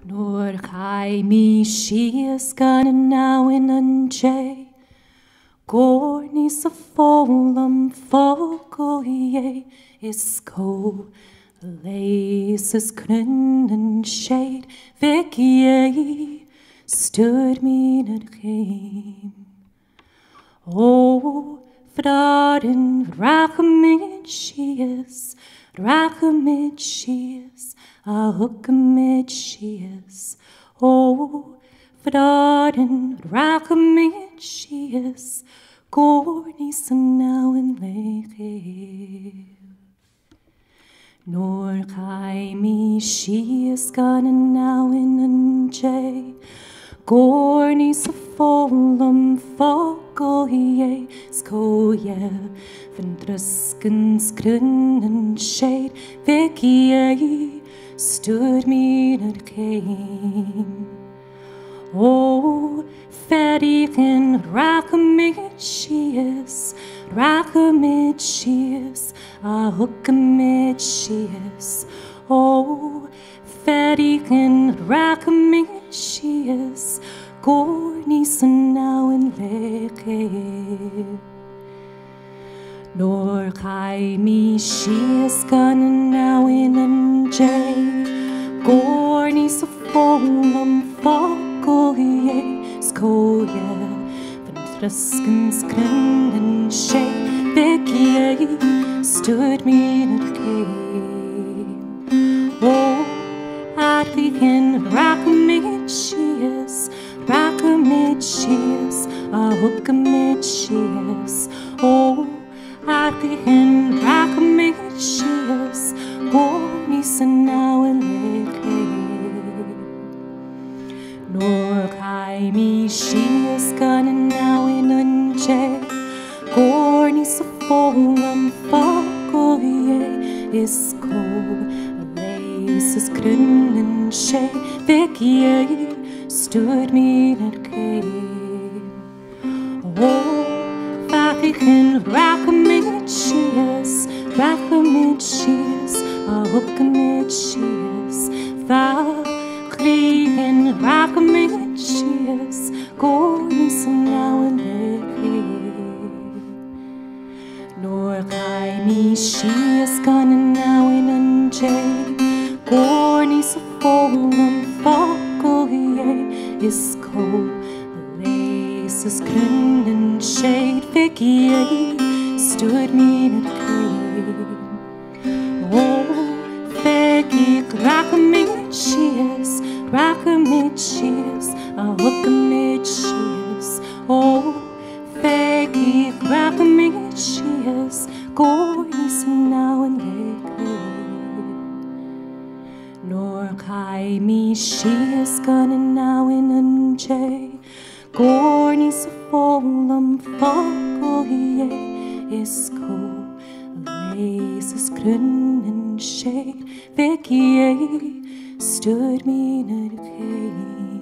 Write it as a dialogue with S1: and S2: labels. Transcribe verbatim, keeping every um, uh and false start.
S1: Nor chai mi shias gan now in an jay. Gorni sa folam fogo ye is co. Laces cryn and shade vic ye stood me not came. Oh, Fradin rachamid she is, rachamid she is, a hookamid she is. Oh, Fradin rachamid she is, gornis now in lake. Nor kai mi she is gone now in an jay. Gornis a folam fogo ye sko ye van druskens grun and shade vic ye stood me not came. Oh, ferigen rachamid she is, rachamid she is, a hookamid she is. Oh, ferigen rachamid she is, gornis now in leke. Nor kai mi she is gone now in an jay. Gornis a folam fogo ye sko ye van druskens grun and shade vic ye stood me not came. Oh, at the end rachamid she is, rachamid she is, a hookamid she is. Oh, at the end rachamid she is, gornis now in leke. Nor kai mi she is gone now in an jay. Gornis a folam fogo ye is co. Laces grun and shade vic ye stood me not came. Oh, farigen rachamid she is, rachamid she is, a hookamid she is. Farigen rachamid she is, gornis now in leke. Nor kai mi she is gone now in an jay. Gornis a folam fogo ye is co. Laces grun and shade vic ye stood me not came. Oh, fegig rachamid she is, rachamid she is, a hookamid she is. Oh, fegig rachamid she is, gornis now in leke. Nor kai mi she is gone now in an jay. Gornis a folam fogo ye is co. Laces grun and shade vic ye stood me not came.